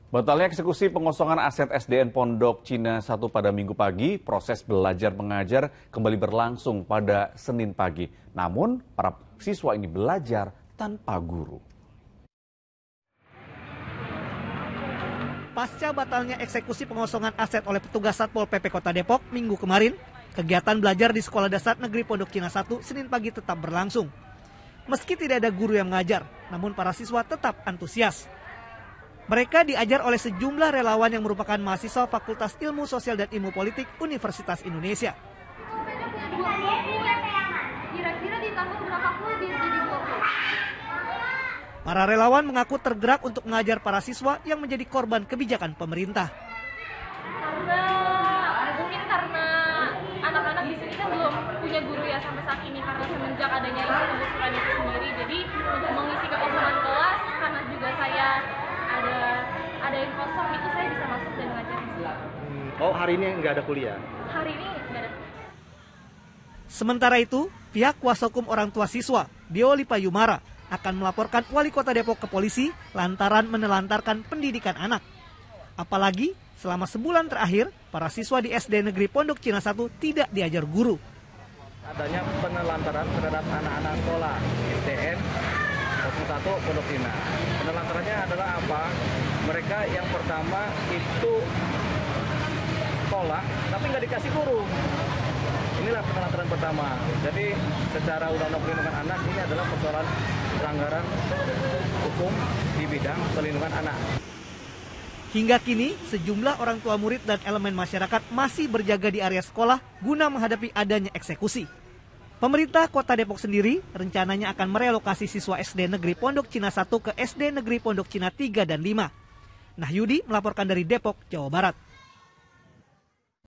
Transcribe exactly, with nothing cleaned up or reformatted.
Batalnya eksekusi pengosongan aset S D N Pondok Cina satu pada Minggu pagi, proses belajar mengajar kembali berlangsung pada Senin pagi. Namun, para siswa ini belajar tanpa guru. Pasca batalnya eksekusi pengosongan aset oleh petugas Satpol P P Kota Depok Minggu kemarin, kegiatan belajar di Sekolah Dasar Negeri Pondok Cina satu Senin pagi tetap berlangsung. Meski tidak ada guru yang mengajar, namun para siswa tetap antusias. Mereka diajar oleh sejumlah relawan yang merupakan mahasiswa Fakultas Ilmu Sosial dan Ilmu Politik Universitas Indonesia. Kira-kira di tahun berapa puluh dia jadi dua puluh? Para relawan mengaku tergerak untuk mengajar para siswa yang menjadi korban kebijakan pemerintah. Karena mungkin karena anak-anak di sini kan belum punya guru ya sampai saat ini, karena semenjak adanya isu pembusukan itu sendiri. Jadi untuk mengisi kekosongan kelas, karena juga saya ada ada yang kosong, itu saya bisa masuk dan ngajar di sini. Oh, hari ini nggak ada kuliah? Hari ini nggak ada. Sementara itu, pihak kuasa hukum orang tua siswa, Dio Lipayumara, akan melaporkan Wali Kota Depok ke polisi lantaran menelantarkan pendidikan anak. Apalagi selama sebulan terakhir, para siswa di S D Negeri Pondok Cina satu tidak diajar guru. Adanya penelantaran terhadap anak-anak sekolah S D N satu Pondok Cina. Penelantarannya adalah apa? Mereka yang pertama itu sekolah, tapi nggak dikasih guru. Inilah penelantaran pertama. Jadi secara Undang-Undang Perlindungan Anak ini adalah persoalan pelanggaran hukum di bidang perlindungan anak. Hingga kini, sejumlah orang tua murid dan elemen masyarakat masih berjaga di area sekolah guna menghadapi adanya eksekusi. Pemerintah Kota Depok sendiri rencananya akan merelokasi siswa S D Negeri Pondok Cina satu ke S D Negeri Pondok Cina tiga dan lima. Nahyudi melaporkan dari Depok, Jawa Barat.